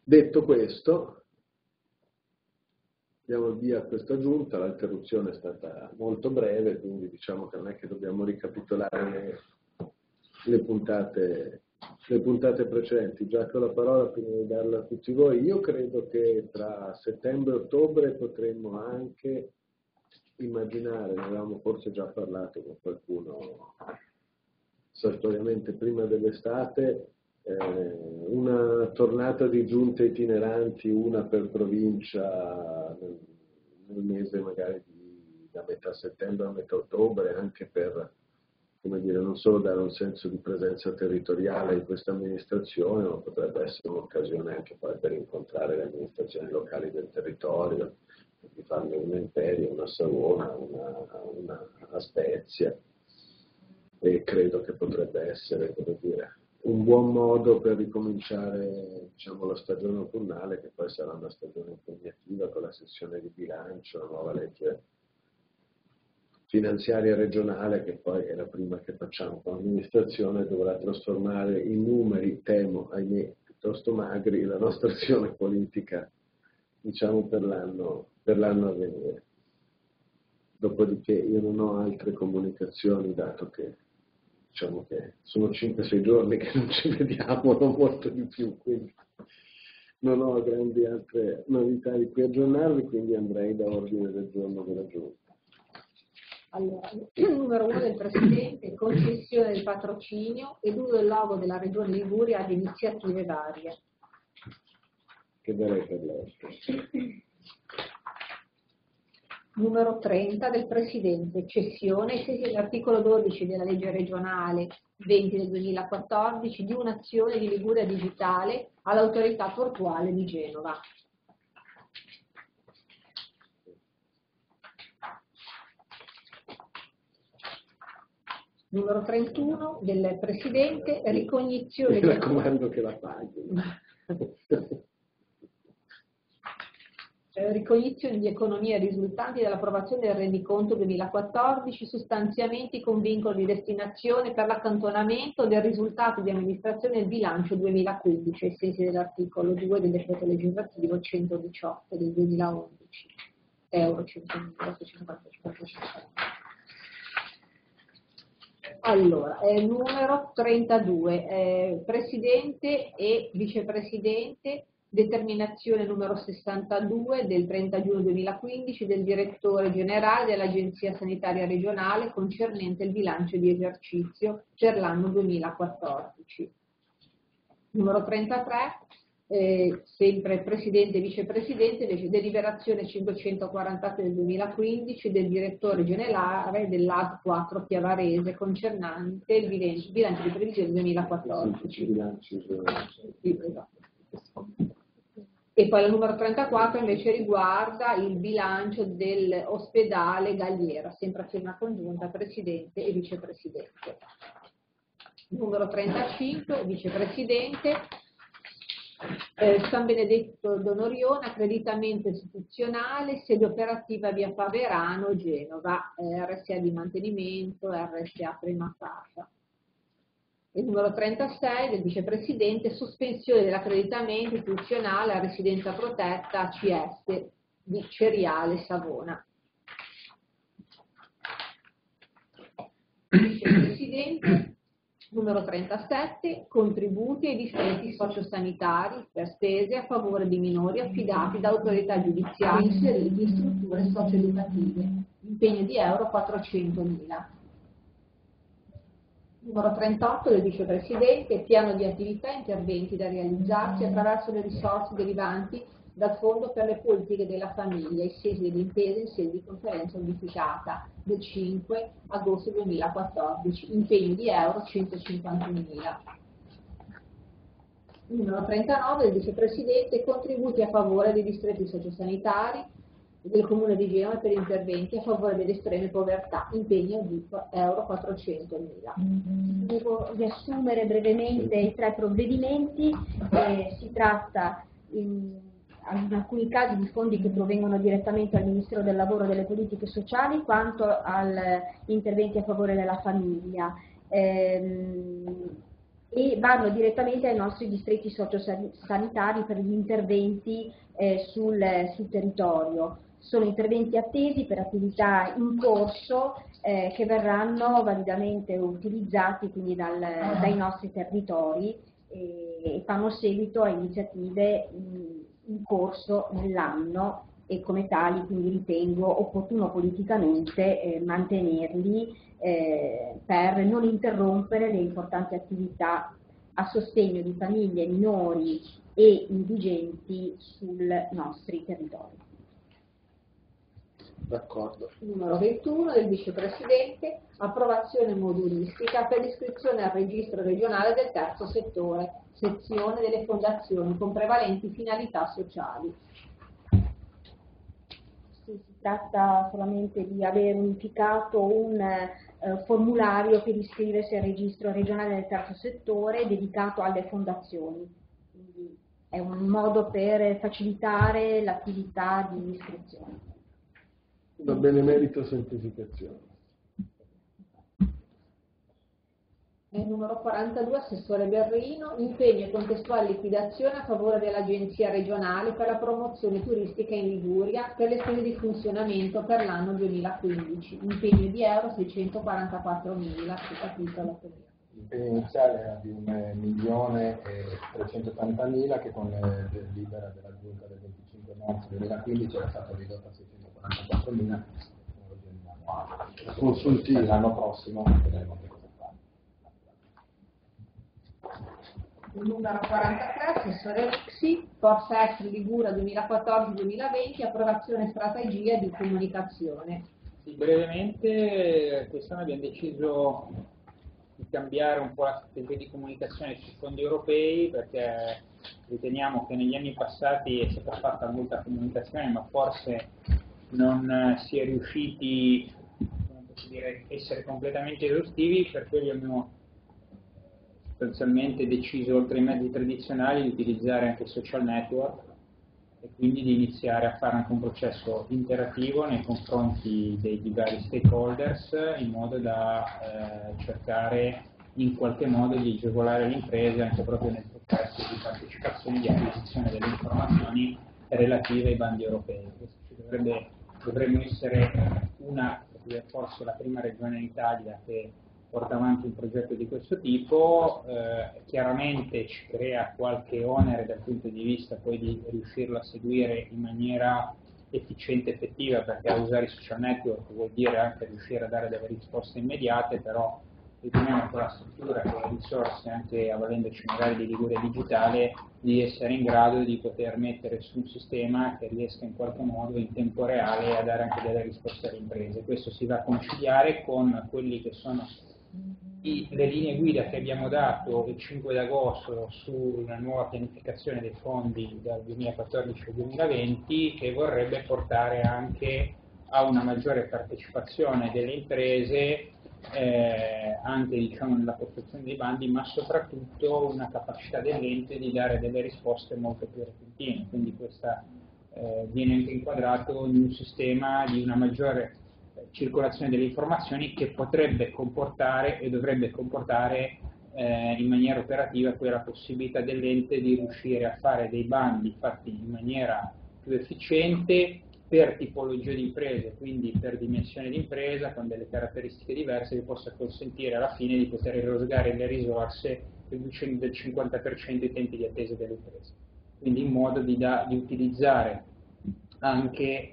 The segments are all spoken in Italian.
Detto questo, diamo il via a questa giunta, l'interruzione è stata molto breve, quindi diciamo che non è che dobbiamo ricapitolare le puntate precedenti. Già che ho la parola, prima di darla a tutti voi, io credo che tra settembre e ottobre potremmo anche immaginare, ne avevamo forse già parlato con qualcuno sartoriamente prima dell'estate, una tornata di giunte itineranti, una per provincia nel mese magari da metà settembre a metà ottobre, anche per, come dire, non solo dare un senso di presenza territoriale in questa amministrazione, ma potrebbe essere un'occasione anche poi per incontrare le amministrazioni locali del territorio, di farne una Imperia, una Savona, una Spezia, e credo che potrebbe essere, come dire, un buon modo per ricominciare, diciamo, la stagione autunnale, che poi sarà una stagione impegnativa con la sessione di bilancio, la nuova legge finanziaria regionale, che poi è la prima che facciamo con l'amministrazione, dovrà trasformare in numeri, temo, ahimè, piuttosto magri, la nostra azione politica, diciamo, per l'anno a venire. Dopodiché io non ho altre comunicazioni, dato che diciamo che sono 5-6 giorni che non ci vediamo, non molto di più, quindi non ho grandi altre novità di cui aggiornarvi, quindi andrei da ordine del giorno della Giunta. Allora, numero 1 del Presidente, concessione del patrocinio ed uso del logo della Regione Liguria ad iniziative varie. Che darei per lei? Numero 30 del Presidente, cessione ai sensi dell'articolo 12 della legge regionale 20 del 2014 di un'azione di Liguria Digitale all'autorità portuale di Genova. Numero 31 del Presidente, ricognizione... Mi raccomando che la paghi. Ricognizione di economia risultanti dall'approvazione del rendiconto 2014 su stanziamenti con vincolo di destinazione per l'accantonamento del risultato di amministrazione del bilancio 2015 ai sensi dell'articolo 2 del decreto legislativo 118 del 2011 euro 100.845. Allora, numero 32, Presidente e Vicepresidente, determinazione numero 62 del 30 giugno 2015 del Direttore Generale dell'Agenzia Sanitaria Regionale concernente il bilancio di esercizio per l'anno 2014. Numero 33, sempre Presidente e Vicepresidente, deliberazione 547 del 2015 del Direttore Generale dell'AD 4 Chiavarese concernente il bilancio di previsione 2014. E poi la numero 34 invece riguarda il bilancio dell'ospedale Galliera, sempre a firma congiunta Presidente e Vicepresidente. Numero 35, Vicepresidente, San Benedetto d'Onorione, accreditamento istituzionale, sede operativa via Faverano, Genova, RSA di mantenimento, RSA prima casa. Il numero 36 del Vicepresidente, sospensione dell'accreditamento istituzionale a residenza protetta ACS di Ceriale, Savona. Vicepresidente, numero 37, contributi ai distretti sociosanitari per spese a favore di minori affidati da autorità giudiziarie inseriti in strutture socioeducative, impegno di euro 400.000. Numero 38 del Vicepresidente, piano di attività e interventi da realizzarsi attraverso le risorse derivanti dal Fondo per le politiche della famiglia, ai sensi dell'intesa in sede di conferenza unificata del 5 agosto 2014, impegno di euro 150.000. Numero 39 del Vicepresidente, contributi a favore dei distretti sociosanitari del Comune di Genova per interventi a favore delle estreme povertà, impegno di euro 400.000. Devo riassumere brevemente i tre provvedimenti. Si tratta in alcuni casi di fondi che provengono direttamente al Ministero del Lavoro e delle Politiche Sociali, quanto agli interventi a favore della famiglia. e vanno direttamente ai nostri distretti sociosanitari per gli interventi sul territorio. Sono interventi attesi per attività in corso che verranno validamente utilizzati quindi dai nostri territori e fanno seguito a iniziative in corso nell'anno e come tali quindi ritengo opportuno politicamente mantenerli per non interrompere le importanti attività a sostegno di famiglie minori e indigenti sui nostri territori. D'accordo. Numero 21 del Vicepresidente, approvazione modulistica per l'iscrizione al registro regionale del terzo settore, sezione delle fondazioni con prevalenti finalità sociali. Si tratta solamente di aver unificato un formulario per iscriversi al registro regionale del terzo settore dedicato alle fondazioni. Quindi è un modo per facilitare l'attività di iscrizione. La benemerito semplificazione. Numero 42, Assessore Berrino, impegno e contestuale liquidazione a favore dell'Agenzia regionale per la promozione turistica in Liguria per le spese di funzionamento per l'anno 2015, impegno di euro 644.000, capitolo. L'impegno iniziale era di 1.380.000 che con delibera della Giunta del 25 marzo 2015 era stato ridotto a 644.000 Consultivo. L'anno prossimo vedremo che cosa fare. Numero 43, Assessore Rixi, Forza Est Ligura 2014-2020, approvazione strategia di comunicazione. Sì, brevemente, quest'anno abbiamo deciso di cambiare un po' la strategia di comunicazione sui fondi europei perché riteniamo che negli anni passati è stata fatta molta comunicazione, ma forse non si è riusciti a essere completamente esaustivi, per cui abbiamo sostanzialmente deciso, oltre ai mezzi tradizionali, di utilizzare anche i social network e quindi di iniziare a fare anche un processo interattivo nei confronti dei vari stakeholders in modo da cercare in qualche modo di agevolare le imprese anche proprio nel processo di partecipazione e di acquisizione delle informazioni relative ai bandi europei. Questo dovremmo essere forse la prima regione in Italia che porta avanti un progetto di questo tipo, chiaramente ci crea qualche onere dal punto di vista poi di riuscirlo a seguire in maniera efficiente e effettiva, perché usare i social network vuol dire anche riuscire a dare delle risposte immediate, però riteniamo con la struttura, con le risorse, anche avvalendoci magari di Liguria Digitale, di essere in grado di poter mettere su un sistema che riesca in qualche modo in tempo reale a dare anche delle risposte alle imprese. Questo si va a conciliare con quelli che sono le linee guida che abbiamo dato il 5 d'agosto sulla nuova pianificazione dei fondi dal 2014 al 2020, che vorrebbe portare anche a una maggiore partecipazione delle imprese anche diciamo nella costruzione dei bandi, ma soprattutto una capacità dell'ente di dare delle risposte molto più repentine. Quindi questa viene anche inquadrato in un sistema di una maggiore circolazione delle informazioni che potrebbe comportare e dovrebbe comportare in maniera operativa quella possibilità dell'ente di riuscire a fare dei bandi fatti in maniera più efficiente per tipologia di imprese, quindi per dimensione di impresa, con delle caratteristiche diverse, che possa consentire alla fine di poter erogare le risorse riducendo del 50% i tempi di attesa delle imprese. Quindi in modo di utilizzare anche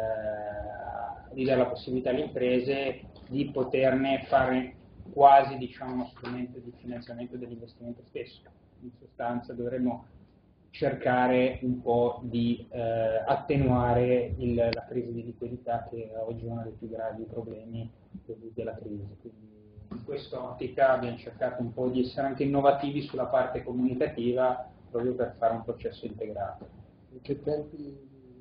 di dare la possibilità alle imprese di poterne fare quasi diciamo, uno strumento di finanziamento dell'investimento stesso. In sostanza dovremmo cercare un po' di attenuare la crisi di liquidità che oggi è uno dei più gravi problemi della crisi. Quindi in quest'ottica abbiamo cercato un po' di essere anche innovativi sulla parte comunicativa proprio per fare un processo integrato. In che tempi?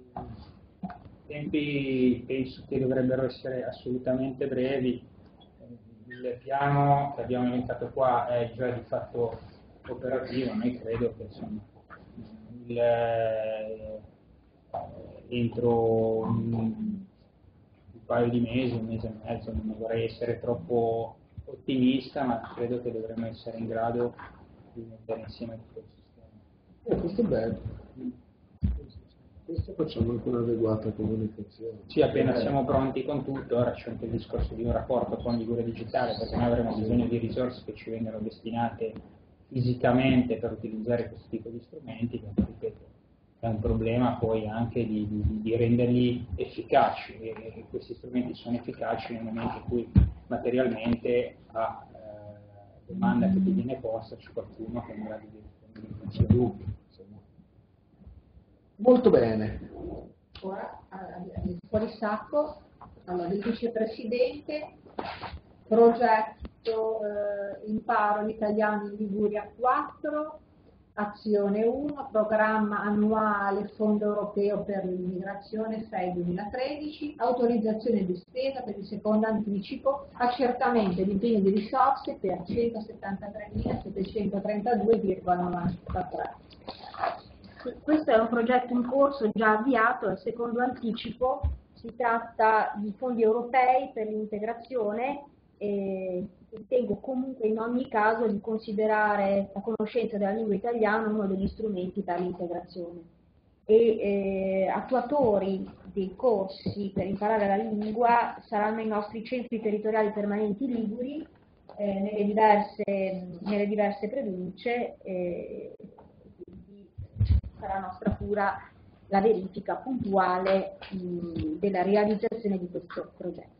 Tempi penso che dovrebbero essere assolutamente brevi. Il piano che abbiamo elencato qua è già di fatto operativo, noi credo che insomma, entro un paio di mesi, un mese e mezzo, non vorrei essere troppo ottimista, ma credo che dovremmo essere in grado di mettere insieme tutto il sistema. Questo è bello. Questo facciamo anche un'adeguata comunicazione. Sì, appena siamo pronti con tutto, ora c'è anche il discorso di un rapporto con Liguria Digitale, perché noi avremo bisogno di risorse che ci vengano destinate fisicamente per utilizzare questo tipo di strumenti, perché ripeto, è un problema poi anche di renderli efficaci, e questi strumenti sono efficaci nel momento in cui materialmente a domanda che ti viene posta c'è qualcuno che è in grado di rispondere in dubbi. Molto bene. Ora, fuori sacco, allora, il vicepresidente, progetto imparo l'italiano in Liguria 4, azione 1, programma annuale Fondo Europeo per l'Immigrazione 6-2013, autorizzazione di spesa per il secondo anticipo, accertamento di impegno di risorse per 173.732,93. Questo è un progetto in corso già avviato, è il secondo anticipo, si tratta di fondi europei per l'integrazione e ritengo comunque in ogni caso di considerare la conoscenza della lingua italiana uno degli strumenti per l'integrazione. Attuatori dei corsi per imparare la lingua saranno i nostri centri territoriali permanenti liguri nelle diverse province. Sarà nostra cura la verifica puntuale della realizzazione di questo progetto.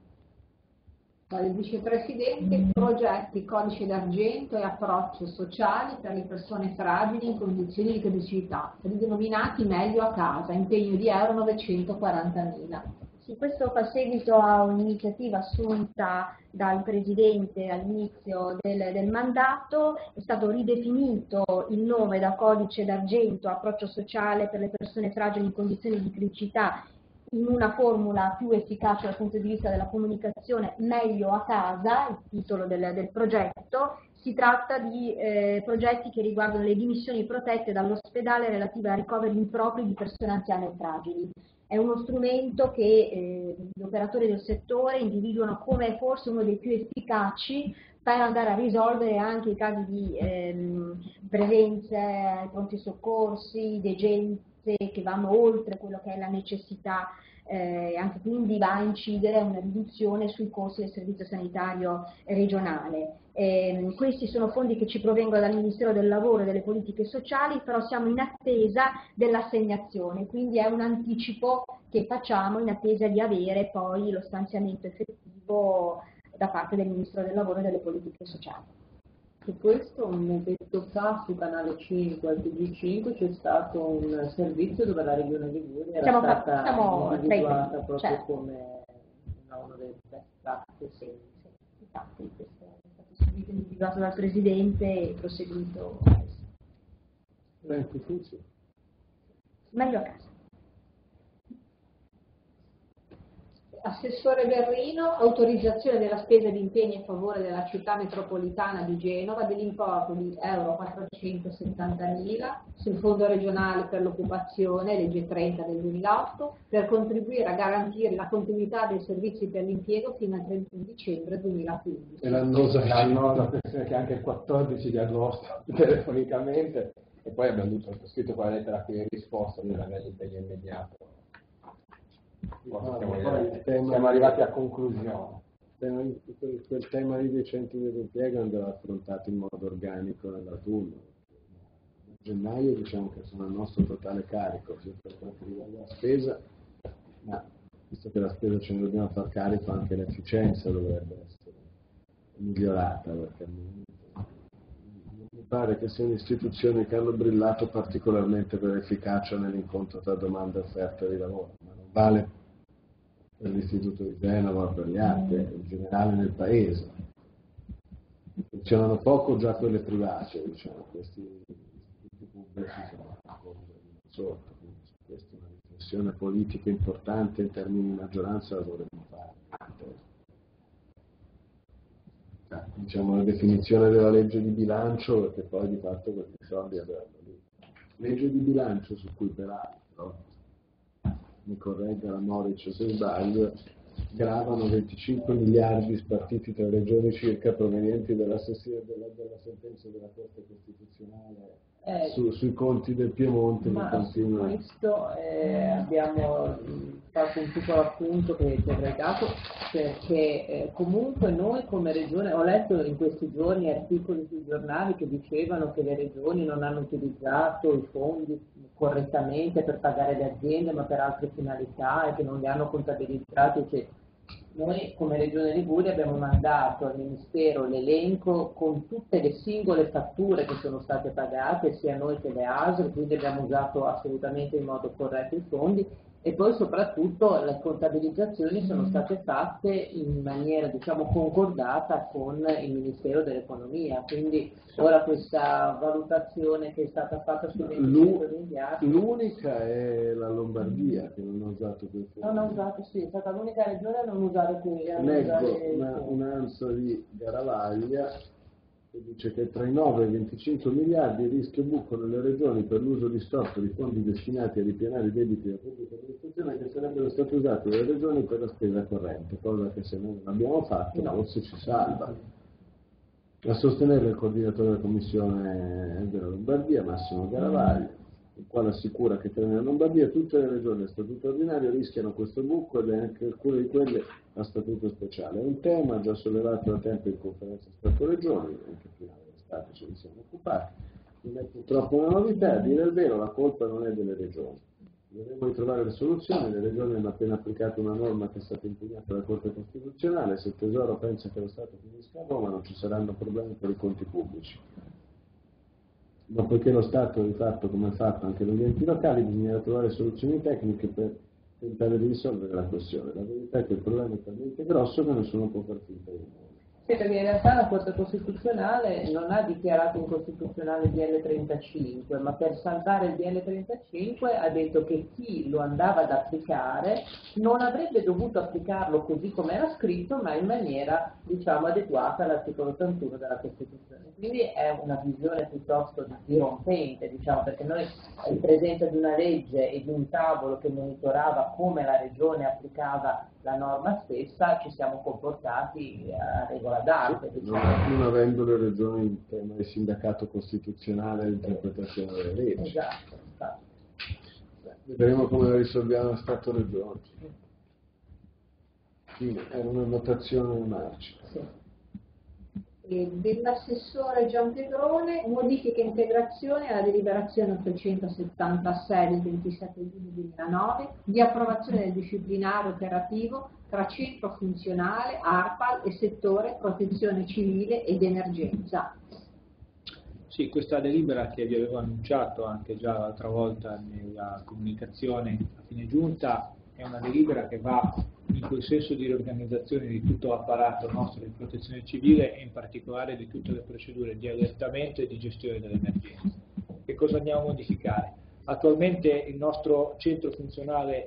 Il vicepresidente, progetti codice d'argento e approccio sociale per le persone fragili in condizioni di criticità, ridenominati meglio a casa, impegno di euro 940.000. Sì, questo fa seguito a un'iniziativa assunta dal Presidente all'inizio del mandato, è stato ridefinito il nome da codice d'argento, approccio sociale per le persone fragili in condizioni di criticità, in una formula più efficace dal punto di vista della comunicazione, meglio a casa, il titolo del progetto. Si tratta di progetti che riguardano le dimissioni protette dall'ospedale relative a ricoveri impropri di persone anziane e fragili. È uno strumento che gli operatori del settore individuano come forse uno dei più efficaci per andare a risolvere anche i casi di presenze ai pronti soccorsi, degenze che vanno oltre quello che è la necessità, anche quindi va a incidere una riduzione sui costi del servizio sanitario regionale. Questi sono fondi che ci provengono dal Ministero del Lavoro e delle Politiche Sociali, però siamo in attesa dell'assegnazione, quindi è un anticipo che facciamo in attesa di avere poi lo stanziamento effettivo da parte del Ministro del Lavoro e delle Politiche Sociali. Su questo, un mesetto fa, su Canale 5 al TG5 c'è stato un servizio dove la Regione Liguria era stata individuata proprio come uno dei best practices. Infatti, questo è stato subito individuato dal Presidente e proseguito. Meglio a casa. Assessore Berrino, autorizzazione della spesa di impegni in favore della città metropolitana di Genova dell'importo di euro 470.000 sul Fondo regionale per l'occupazione, legge 30 del 2008, per contribuire a garantire la continuità dei servizi per l'impiego fino al 31 dicembre 2015. E l'annosa questione che anche il 14 di agosto telefonicamente, e poi abbiamo scritto quella lettera qui in risposta dell'impegno immediato. Siamo arrivati a conclusione. Quel tema lì dei centri dell'impiego andrà affrontato in modo organico nell'autunno. A gennaio diciamo che sono il nostro totale carico, sia per quanto riguarda la spesa, ma visto che la spesa ce ne dobbiamo far carico, anche l'efficienza dovrebbe essere migliorata, perché mi pare che siano istituzioni che hanno brillato particolarmente per efficacia nell'incontro tra domanda e offerta di lavoro, ma non vale per l'Istituto di Genova, per gli altri, in generale nel Paese. Funzionano poco già quelle private, diciamo, questi istituti pubblici sono sotto, quindi questa è una riflessione politica importante in termini di maggioranza, la dovremmo fare. Diciamo la definizione della legge di bilancio, perché poi di fatto questi soldi avranno lì. Legge di bilancio su cui peraltro, mi corregga la Moric se sbaglio, gravano 25 miliardi spartiti tra regioni circa provenienti della sentenza della Corte Costituzionale sui conti del Piemonte. Ma su questo abbiamo fatto un piccolo appunto che ti avrei dato, perché comunque noi come regione, ho letto in questi giorni articoli sui giornali che dicevano che le regioni non hanno utilizzato i fondi correttamente per pagare le aziende ma per altre finalità e che non li hanno contabilizzati, eccetera. Noi come Regione Liguria abbiamo mandato al Ministero l'elenco con tutte le singole fatture che sono state pagate, sia noi che le ASL, quindi abbiamo usato assolutamente in modo corretto i fondi, e poi soprattutto le contabilizzazioni sono state fatte in maniera, diciamo, concordata con il Ministero dell'Economia, quindi ora questa valutazione che è stata fatta sui 25 miliardi... L'unica è la Lombardia che non ha usato quei fondi. Non ha usato, sì, è stata l'unica regione a non usare quei Leggo un'ANSA di Garavaglia che dice che tra i 9 e i 25 miliardi il rischio buco nelle regioni per l'uso distorto di fondi destinati a ripianare i debiti della pubblica amministrazione che sarebbero stati usati dalle regioni per la spesa corrente, cosa che se noi non abbiamo fatto forse ci salva. A sostenere il coordinatore della Commissione della Lombardia, Massimo Garavaglia, il quale assicura che tra la Lombardia tutte le regioni a statuto ordinario rischiano questo buco ed anche alcune di quelle a statuto speciale. È un tema già sollevato da tempo in conferenza Stato-Regioni, anche prima dell'estate ce ne siamo occupati. Non è purtroppo una novità, a dire il vero la colpa non è delle regioni. Dovremmo ritrovare le soluzioni, le regioni hanno appena applicato una norma che è stata impugnata dalla Corte Costituzionale, se il Tesoro pensa che lo Stato finisca a Roma non ci saranno problemi per i conti pubblici. Ma poiché lo Stato di fatto, come è fatto anche negli enti locali, bisognerà trovare soluzioni tecniche per tentare di risolvere la questione. La verità è che il problema è talmente grosso che nessuno può far finta di nulla. Sì, perché in realtà la Corte Costituzionale non ha dichiarato incostituzionale il DL35, ma per salvare il DL35 ha detto che chi lo andava ad applicare non avrebbe dovuto applicarlo così come era scritto, ma in maniera, diciamo, adeguata all'articolo 81 della Costituzione. Quindi è una visione piuttosto dirompente, diciamo, perché noi in presenza di una legge e di un tavolo che monitorava come la Regione applicava la norma stessa, ci siamo comportati a regola d'arte. Diciamo. Non avendo le regioni il tema del sindacato costituzionale e l'interpretazione delle leggi. Esatto. Vedremo come la risolviamo a Stato-Regione. Era una notazione marcia. Sì. Dell'assessore Gianpietrone, modifiche e integrazioni alla deliberazione 876 del 27 giugno 2009 di approvazione del disciplinare operativo tra centro funzionale, ARPAL e settore protezione civile ed emergenza. Sì, questa delibera che vi avevo annunciato anche già l'altra volta nella comunicazione a fine giunta è una delibera che va in quel senso di riorganizzazione di tutto l'apparato nostro di protezione civile e in particolare di tutte le procedure di allertamento e di gestione delle emergenze. Che cosa andiamo a modificare? Attualmente il nostro centro funzionale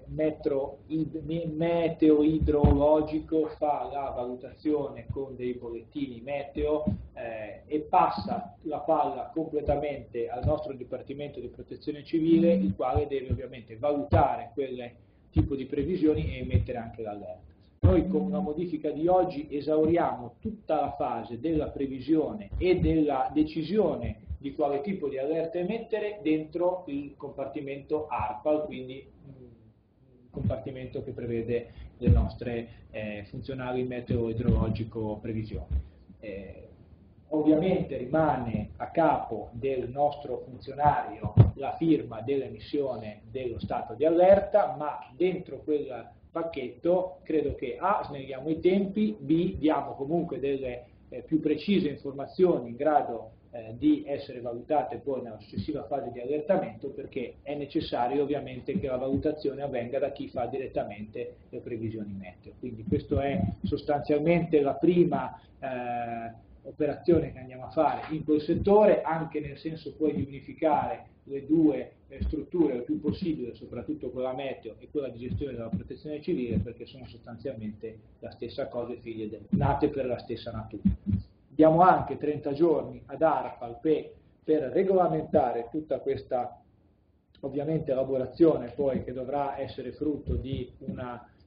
meteo-idrologico fa la valutazione con dei bollettini meteo e passa la palla completamente al nostro Dipartimento di Protezione Civile, il quale deve ovviamente valutare quelle tipo di previsioni e emettere anche l'allerta. Noi con una modifica di oggi esauriamo tutta la fase della previsione e della decisione di quale tipo di allerta emettere dentro il compartimento ARPAL, quindi un compartimento che prevede le nostre funzionali meteo-idrologico previsioni. Ovviamente rimane a capo del nostro funzionario la firma dell'emissione dello stato di allerta, ma dentro quel pacchetto credo che A, snelliamo i tempi, B, diamo comunque delle più precise informazioni in grado di essere valutate poi nella successiva fase di allertamento, perché è necessario ovviamente che la valutazione avvenga da chi fa direttamente le previsioni meteo. Quindi questa è sostanzialmente la prima operazione che andiamo a fare in quel settore, anche nel senso poi di unificare le due strutture il più possibile, soprattutto quella meteo e quella di gestione della protezione civile, perché sono sostanzialmente la stessa cosa e figlie nate per la stessa natura. Diamo anche 30 giorni ad ARPAL per regolamentare tutta questa ovviamente elaborazione poi che dovrà essere frutto di una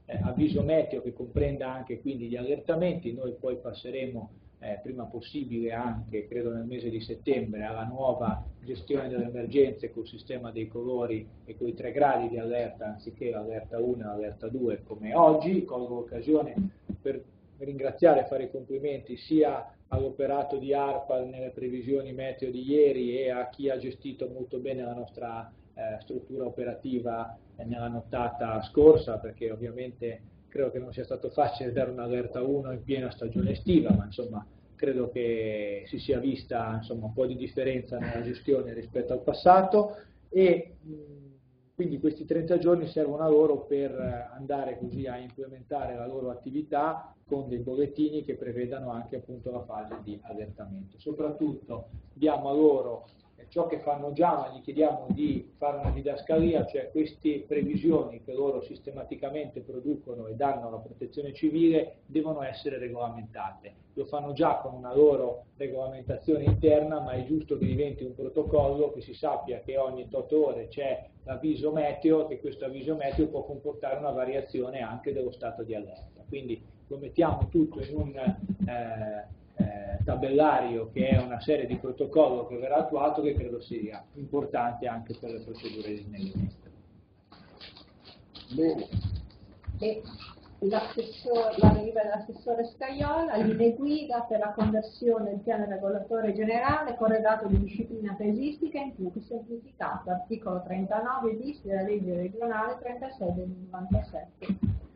avviso meteo che comprenda anche quindi gli allertamenti. Noi poi passeremo prima possibile, anche credo nel mese di settembre, alla nuova gestione delle emergenze col sistema dei colori e con i 3 gradi di allerta anziché l'allerta 1 e l'allerta 2 come oggi. Colgo l'occasione per ringraziare e fare i complimenti sia all'operato di ARPA nelle previsioni meteo di ieri e a chi ha gestito molto bene la nostra struttura operativa nella nottata scorsa, perché ovviamente credo che non sia stato facile dare un'allerta 1 in piena stagione estiva, ma insomma credo che si sia vista insomma un po' di differenza nella gestione rispetto al passato, e quindi questi 30 giorni servono a loro per andare così a implementare la loro attività con dei bollettini che prevedano anche appunto la fase di allertamento. Soprattutto diamo a loro ciò che fanno già, ma gli chiediamo di fare una didascalia, cioè queste previsioni che loro sistematicamente producono e danno alla protezione civile devono essere regolamentate. Lo fanno già con una loro regolamentazione interna, ma è giusto che diventi un protocollo, che si sappia che ogni 8 ore c'è l'avviso meteo, che questo avviso meteo può comportare una variazione anche dello stato di allerta. Quindi lo mettiamo tutto in un tabellario che è una serie di protocollo che verrà attuato, che credo sia importante anche per le procedure di snellimento. Bene. E l'arrivo dell'assessore Scaiola, linee guida per la conversione del piano regolatore generale corredato di disciplina pesistica in più semplificato, articolo 39 bis della legge regionale 36 del 97.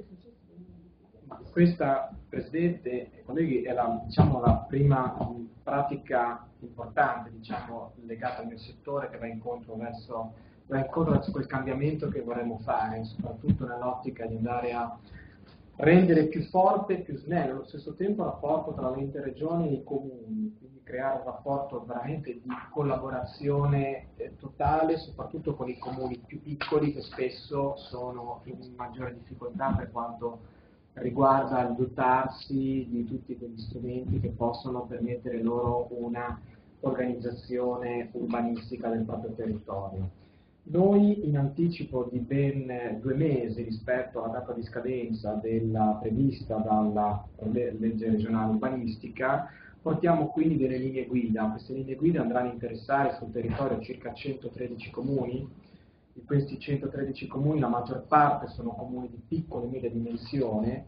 Questa, Presidente e colleghi, è la prima pratica importante legata al settore, che va incontro verso quel cambiamento che vorremmo fare, soprattutto nell'ottica di andare a rendere più forte e più snello allo stesso tempo il rapporto tra l'ente regione e i comuni, quindi creare un rapporto veramente di collaborazione totale, soprattutto con i comuni più piccoli che spesso sono in maggiore difficoltà per quanto riguarda il dotarsi di tutti quegli strumenti che possono permettere loro una organizzazione urbanistica del proprio territorio. Noi, in anticipo di ben 2 mesi rispetto alla data di scadenza prevista dalla legge regionale urbanistica, portiamo quindi delle linee guida. Queste linee guida andranno a interessare sul territorio circa 113 comuni. Di questi 113 comuni la maggior parte sono comuni di piccola e media dimensione,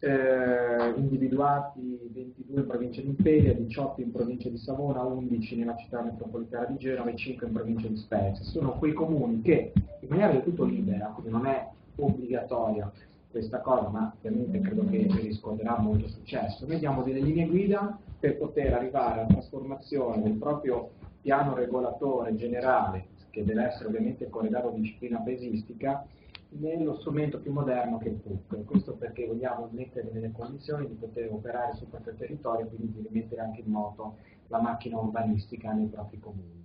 individuati 22 in provincia di Imperia, 18 in provincia di Savona, 11 nella città metropolitana di Genova e 5 in provincia di Spezia. Sono quei comuni che in maniera del tutto libera, quindi non è obbligatoria questa cosa, ma ovviamente credo che riscontrerà molto successo. Noi diamo delle linee guida per poter arrivare alla trasformazione del proprio piano regolatore generale, che deve essere ovviamente corredato di disciplina pesistica, nello strumento più moderno che è il PUC. Questo perché vogliamo mettere nelle condizioni di poter operare sul proprio territorio e quindi di rimettere anche in moto la macchina urbanistica nei propri comuni.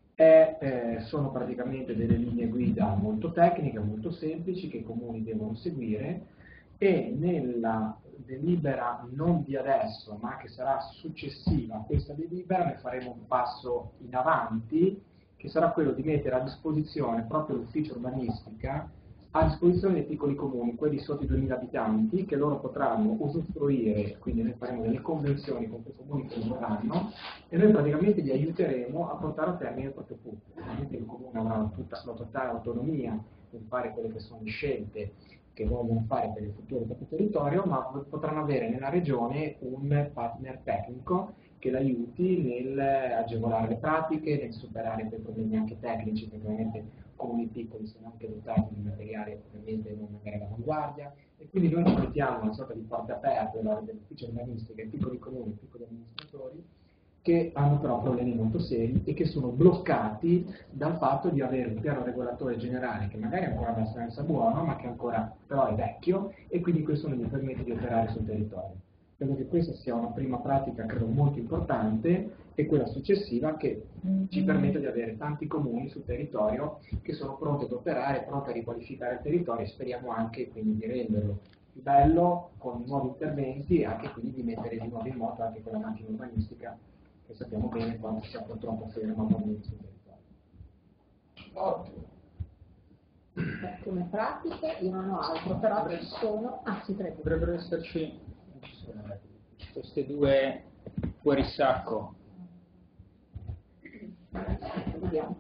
Sono praticamente delle linee guida molto tecniche, molto semplici, che i comuni devono seguire, e nella delibera non di adesso, ma che sarà successiva a questa delibera, ne faremo un passo in avanti, che sarà quello di mettere a disposizione proprio l'ufficio urbanistica a disposizione dei piccoli comuni, quelli sotto i 2000 abitanti, che loro potranno usufruire, quindi noi faremo delle convenzioni con quei comuni che vorranno, e noi praticamente li aiuteremo a portare a termine il proprio PUC. Ovviamente il comune avrà tutta la totale autonomia per fare quelle che sono le scelte che vogliono fare per il futuro del proprio territorio, ma potranno avere nella regione un partner tecnico che l'aiuti nel agevolare le pratiche, nel superare quei problemi anche tecnici, perché ovviamente comuni piccoli sono anche dotati di materiale ovviamente non magari all'avanguardia, e quindi noi mettiamo una sorta di porta aperta dell'ufficio urbanistica ai piccoli comuni, ai piccoli amministratori, che hanno però problemi molto seri e che sono bloccati dal fatto di avere un piano regolatore generale che magari è ancora abbastanza buono, ma che ancora però è vecchio, e quindi questo non gli permette di operare sul territorio. Credo che questa sia una prima pratica, credo molto importante, e quella successiva che ci permette di avere tanti comuni sul territorio che sono pronti ad operare, pronti a riqualificare il territorio, e speriamo anche quindi di renderlo più bello con nuovi interventi, e anche quindi di mettere di nuovo in moto anche quella macchina urbanistica che sappiamo bene quanto sia purtroppo ferma sul territorio. Ottimo. come pratiche io non ho altro, però ci sono, dovrebbero esserci queste due fuorisacco. Vediamo.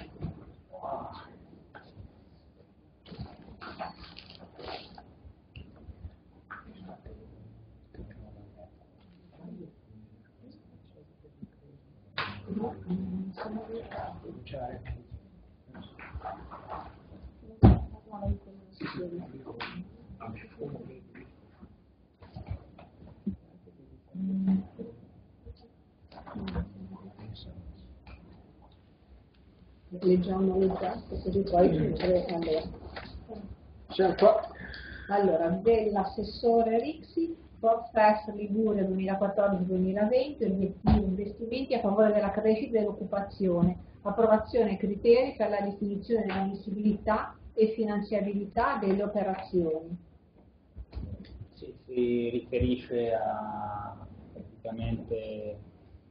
Leggiamo così poi allora dell'assessore Rixi, Fest Liguria 2014-2020, obiettivi investimenti a favore della crescita e dell'occupazione, approvazione e criteri per la definizione dell'ammissibilità e finanziabilità delle operazioni. Sì, si riferisce praticamente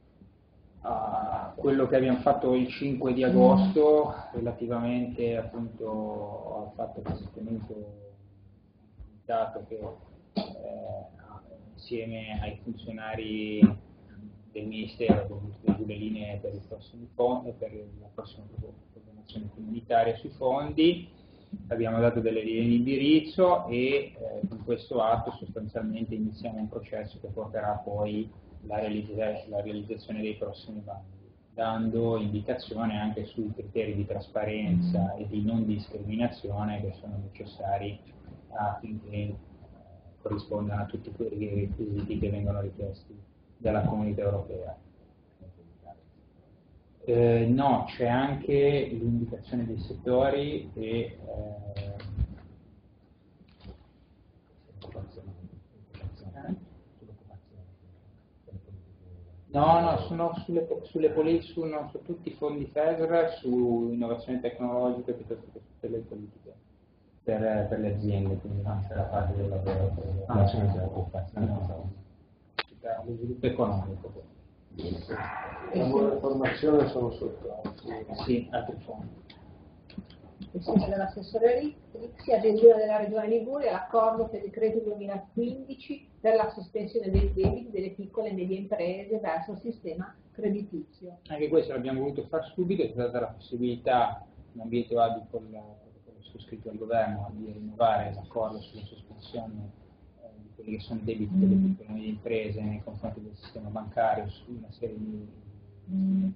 a quello che abbiamo fatto il 5 di agosto relativamente appunto al fatto che si è tenuto un comitato che insieme ai funzionari del Ministero ha dovuto delle linee per i prossimi fondi, per la prossima programmazione comunitaria sui fondi. Abbiamo dato delle linee di indirizzo e con questo atto sostanzialmente iniziamo un processo che porterà poi la realizzazione dei prossimi bandi, dando indicazione anche sui criteri di trasparenza e di non discriminazione che sono necessari affinché corrispondano a tutti quei requisiti che vengono richiesti dalla Comunità Europea. No, c'è anche l'indicazione dei settori e sono su tutti i fondi FESR, su innovazione tecnologica piuttosto che su tutte le politiche per le aziende, quindi non c'è la parte del lavoro, lo sviluppo economico. La formazione sono sotto altri fondi. Dell'assessore Rixi, adesione della Regione Liguria all'accordo per il decreto 2015 per la sospensione dei debiti delle piccole e medie imprese verso il sistema creditizio. Anche questo l'abbiamo voluto fare subito, è stata la possibilità, in ambiente ADI con il sottoscritto al governo, di rinnovare l'accordo sulla sospensione di quelli che sono i debiti delle piccole e medie imprese nei confronti del sistema bancario su una serie di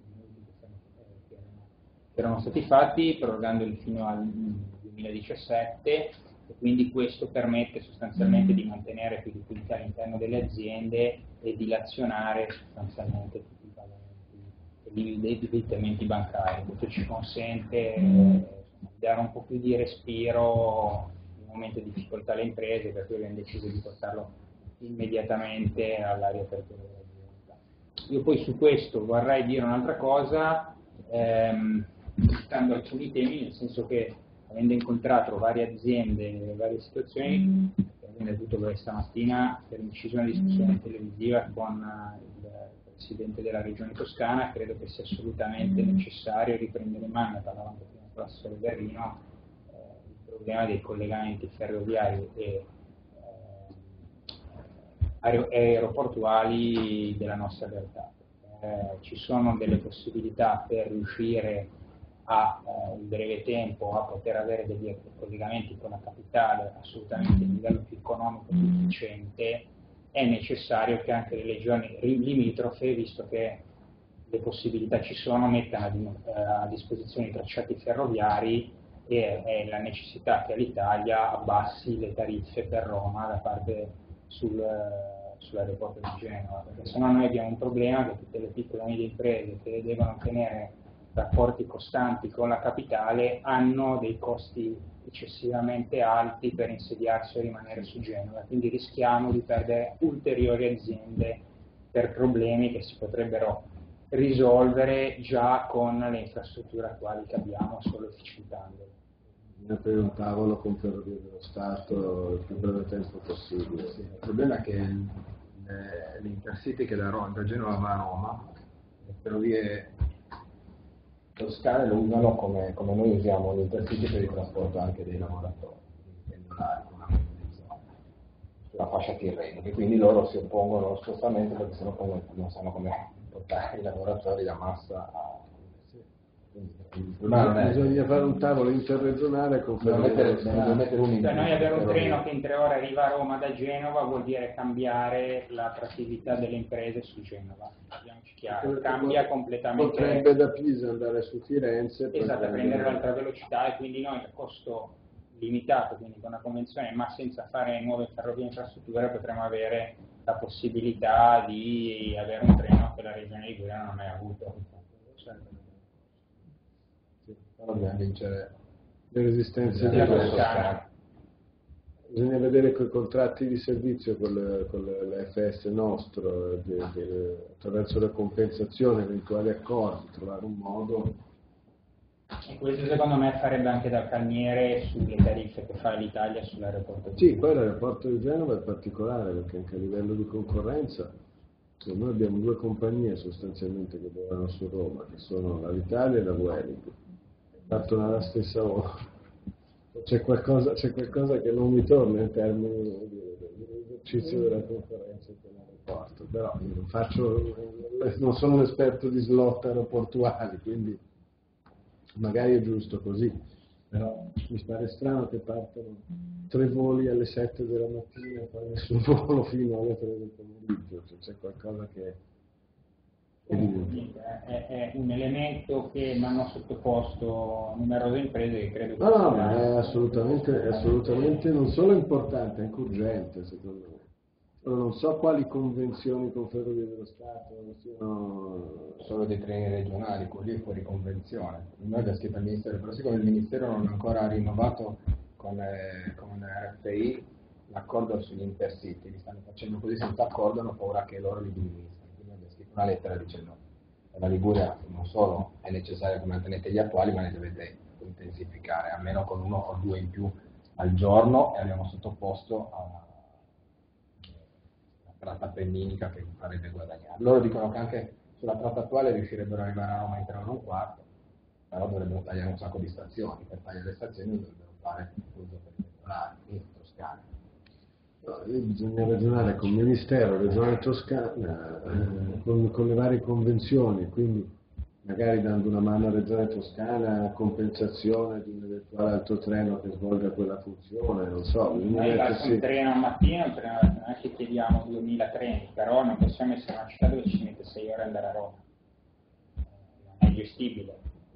che erano stati fatti, prorogandoli fino al 2017, e quindi questo permette sostanzialmente di mantenere più liquidità all'interno delle aziende e dilazionare sostanzialmente tutti i pagamenti dei dirittamenti bancari. Questo ci consente di dare un po' più di respiro in un momento di difficoltà alle imprese, per cui abbiamo deciso di portarlo immediatamente alla riapertura dell'azienda. Io poi su questo vorrei dire un'altra cosa, citando alcuni temi, nel senso che avendo incontrato varie aziende, varie situazioni, abbiamo avuto questa mattina per inciso una discussione televisiva con il Presidente della Regione Toscana, credo che sia assolutamente necessario riprendere in mano, parlavo anche prima con l'assessore Berrino, il problema dei collegamenti ferroviari e aeroportuali della nostra realtà. Ci sono delle possibilità per riuscire in breve tempo a poter avere degli collegamenti con la capitale assolutamente a livello più economico e più efficiente. È necessario che anche le regioni limitrofe, visto che le possibilità ci sono, mettano a disposizione i tracciati ferroviari e la necessità che l'Italia abbassi le tariffe per Roma da parte sull'aeroporto di Genova, perché sennò noi abbiamo un problema che tutte le piccole e medie imprese che devono tenere rapporti costanti con la capitale hanno dei costi eccessivamente alti per insediarsi o rimanere su Genova, quindi rischiamo di perdere ulteriori aziende per problemi che si potrebbero risolvere già con le infrastrutture attuali che abbiamo, solo efficientandole. Bisogna aprire un tavolo con Ferrovie dello Stato il più breve tempo possibile. Sì, il problema è che l'Intercity che da Genova va a Roma, le ferrovie toscane lo usano come noi usiamo l'Intercity per il trasporto anche dei lavoratori pendolari sulla fascia tirrenica, e quindi loro si oppongono allo spostamento perché sennò poi non sanno come portare i lavoratori da Massa a... Bisogna fare un tavolo interregionale con noi avere un treno che in 3 ore arriva a Roma da Genova vuol dire cambiare l'attrattività delle imprese su Genova, abbiamoci chiaro, cambia completamente. Potrebbe da Pisa andare su Firenze, esatto, prendere l'altra velocità, e quindi noi a costo limitato, quindi con una convenzione ma senza fare nuove ferrovie e infrastrutture, potremo avere la possibilità di avere un treno che la regione Liguria non ha mai avuto. Dobbiamo vincere le resistenze di Toscana. Bisogna vedere quei contratti di servizio con l'FS nostro, attraverso la compensazione, eventuali accordi, trovare un modo. E questo secondo me farebbe anche da calmiere sulle tariffe che fa l'Italia sull'aeroporto di Sì, poi l'aeroporto di Genova è particolare perché anche a livello di concorrenza noi abbiamo 2 compagnie sostanzialmente che lavorano su Roma, che sono l'Alitalia e la Vueling. Partono alla stessa ora. C'è qualcosa che non mi torna in termini dell'esercizio della concorrenza con l'aeroporto, però non sono un esperto di slot aeroportuali, quindi magari è giusto così, però mi pare strano che partano 3 voli alle 7 della mattina e poi nessun volo fino alle 3 del pomeriggio, cioè, c'è qualcosa che è un elemento che mi hanno sottoposto numerose imprese che credo che no, ma è assolutamente non solo importante, è anche urgente secondo me. Allora, non so quali convenzioni con Ferrovie dello Stato siano solo dei treni regionali, quelli fuori convenzione. Noi abbiamo scritto al Ministero, però siccome il Ministero non ha ancora rinnovato con RFI l'accordo sugli intercity, li stanno facendo così senza accordo, hanno paura che loro li diminuiscano. Una lettera dicendo che la Liguria non solo è necessaria che mantenete gli attuali, ma ne dovete intensificare, almeno con 1 o 2 in più al giorno, e abbiamo sottoposto a una tratta appenninica che farebbe guadagnare. Loro dicono che anche sulla tratta attuale riuscirebbero ad arrivare a Roma in 3 ore e un quarto, però dovrebbero tagliare un sacco di stazioni, per tagliare le stazioni dovrebbero fare uso per i pendolari, in Toscana. No, bisogna ragionare con il Ministero, Regione Toscana, con le varie convenzioni, quindi magari dando una mano a Regione Toscana a compensazione di un eventuale altro treno che svolga quella funzione, non so. Noi un treno al mattino, non è che chiediamo 2000 treni, però non possiamo essere una città dove ci mette 6 ore ad andare a Roma, non è gestibile.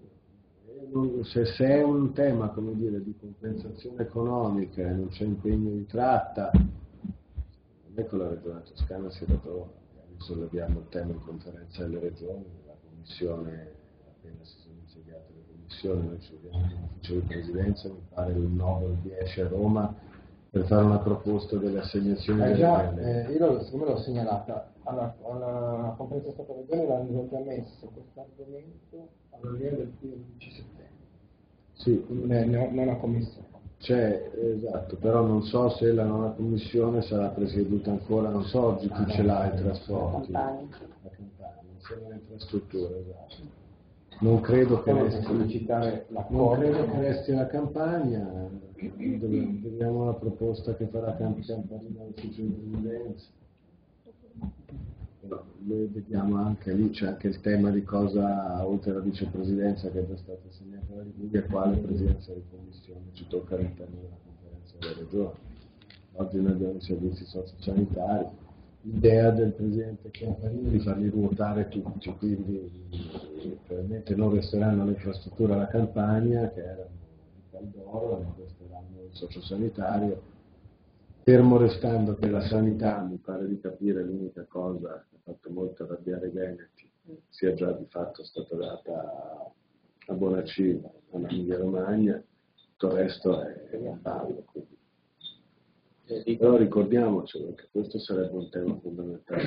Se è un tema, come dire, di compensazione economica e non c'è impegno di tratta, ecco la Regione Toscana si ritrova. Solleviamo il tema in conferenza delle regioni, la commissione, appena si sono insediate le commissioni, noi ci vediamo all'ufficio di presidenza, mi pare il 9 o il 10 a Roma, per fare una proposta delle assegnazioni delle io siccome l'ho segnalata alla conferenza Stato-Regione, l'hanno già messo questo argomento alla riunione del 15 settembre. Sì, nona commissione. C'è, esatto, però non so se la nona commissione sarà presieduta ancora, non so oggi chi ce l'ha ai trasporti, la Campania, insieme alle infrastrutture, esatto. Non credo che resti la Campania, vediamo la proposta che farà Campanina all'ufficio di presidenza. No, noi vediamo anche lì, c'è anche il tema di cosa, oltre alla vicepresidenza che è già stata assegnata alla Liguria, quale presidenza di commissione ci tocca all'interno della conferenza delle regioni. Oggi noi abbiamo i servizi sociosanitari, l'idea del presidente Campanini di farli ruotare tutti, quindi probabilmente non resteranno le infrastrutture alla Campania, che erano di Caldoro, non resteranno il sociosanitario, fermo restando che la sanità, mi pare di capire, l'unica cosa che ha fatto molto arrabbiare i Veneti, sia già di fatto stata data a Bonaccini, alla Emilia Romagna, tutto il resto è a ballo. Però ricordiamocelo che questo sarebbe un tema fondamentale.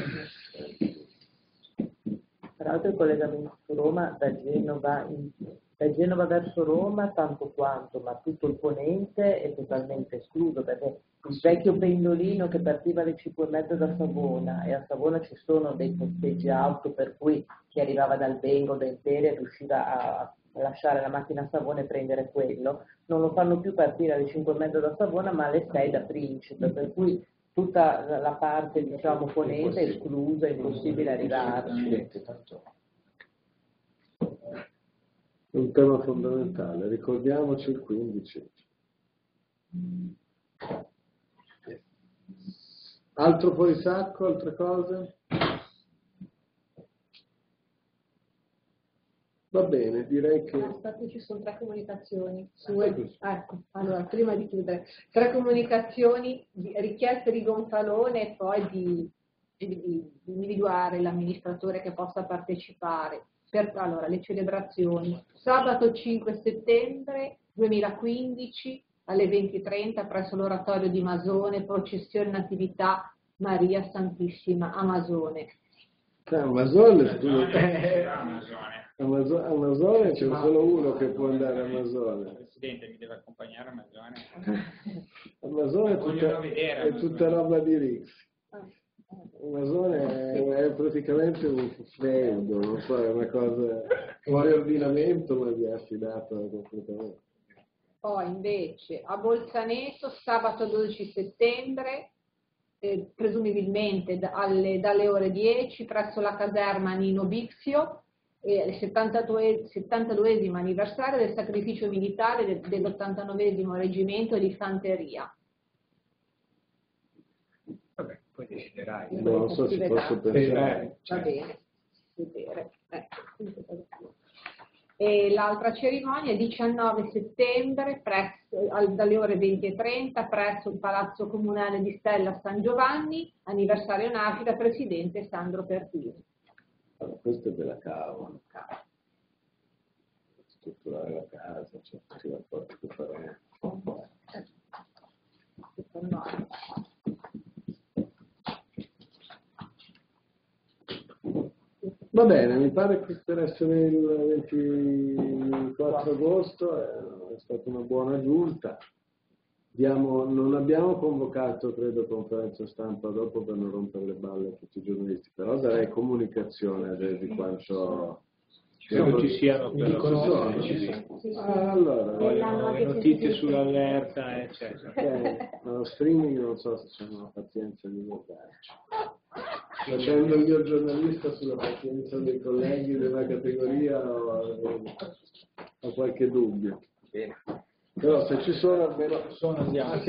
Tra l'altro il collegamento su Roma da Genova verso Roma tanto quanto, ma tutto il ponente è totalmente escluso, perché il vecchio pendolino che partiva alle 5:30 da Savona, e a Savona ci sono dei posteggi auto per cui chi arrivava dal Bengo, da Imperia, riusciva a lasciare la macchina a Savona e prendere quello, non lo fanno più partire alle 5:30 da Savona ma alle 6 da Principe, per cui tutta la parte diciamo ponente è esclusa, è impossibile arrivarci. È un tema fondamentale, ricordiamoci il 15. Altro fuori sacco, altre cose? Va bene, direi che... Aspetta, ci sono 3 comunicazioni. Ecco, allora, prima di chiudere, 3 comunicazioni, richieste di gonfalone e poi di individuare l'amministratore che possa partecipare. Allora, le celebrazioni. Sabato 5 settembre 2015 alle 20:30 presso l'oratorio di Masone, processione Natività Maria Santissima a Masone. Amazone c'è solo uno che può andare a Masone. Presidente, mi deve accompagnare a Masone. Masone è tutta roba di Rix. Masone è praticamente un feudo, non so, è una cosa fuori ordinamento, ma vi è affidato completamente. Poi invece a Bolzaneto sabato 12 settembre, presumibilmente dalle ore 10 presso la caserma Nino Bixio, il 72esimo anniversario del sacrificio militare dell'89esimo reggimento di fanteria. Vabbè, poi deciderai. Non so se posso pensare. Va bene, vedere. E l'altra cerimonia è 19 settembre dalle ore 20:30 presso il Palazzo Comunale di Stella San Giovanni, anniversario nascita presidente Sandro Pertini. Allora, questo è della cava. Strutturare la casa, cioè tutti i rapporti che faremo. Va bene, mi pare che per essere il 24 agosto è stata una buona giunta. Non abbiamo convocato, credo, conferenza stampa dopo per non rompere le balle a tutti i giornalisti, però darei comunicazione di quanto... Non ci siano allora, notizie sull'allerta, eccetera. Lo streaming non so se c'è una pazienza di guardarci. Facendo il mio giornalista sulla pazienza dei colleghi della categoria ho qualche dubbio. Però se ci sono almeno andiamo.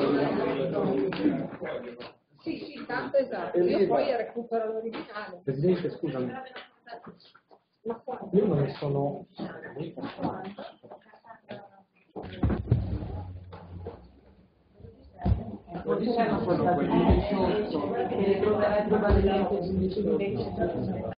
Sì, tanto esatto. Io poi recupero l'originale. Presidente, scusami. Io non ne sono... Poi sono portati 18 e le troverai probabilmente 15.